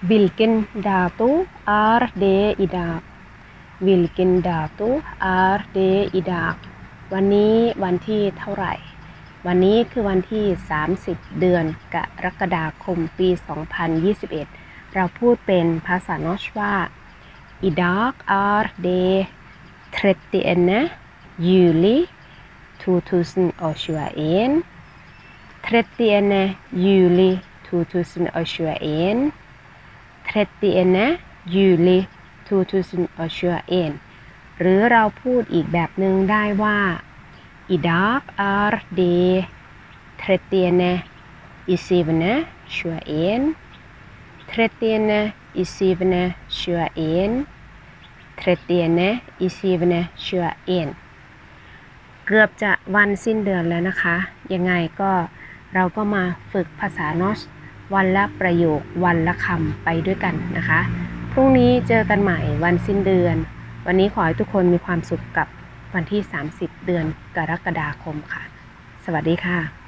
Vilken dato är det idag? Vilken dato är det idag? วันนี้วันที่เท่าไหร่วันนี้คือวันที่30เดือนกรกฎาคมปี2021เราพูดเป็นภาษานอชว่า Idag är det 31 juli 2021 31 juli 2021 31 juli 2021 หรือเราพูดอีกแบบหนึ่งได้ว่า Idag är det 31 21 31 21 31 21 เกือบจะวันสิ้นเดือนแล้วนะคะยังไงก็เราก็มาฝึกภาษานอชวันละประโยควันละคำไปด้วยกันนะคะพรุ่งนี้เจอกันใหม่วันสิ้นเดือนวันนี้ขอให้ทุกคนมีความสุขกับวันที่30เดือนกรกฎาคมค่ะสวัสดีค่ะ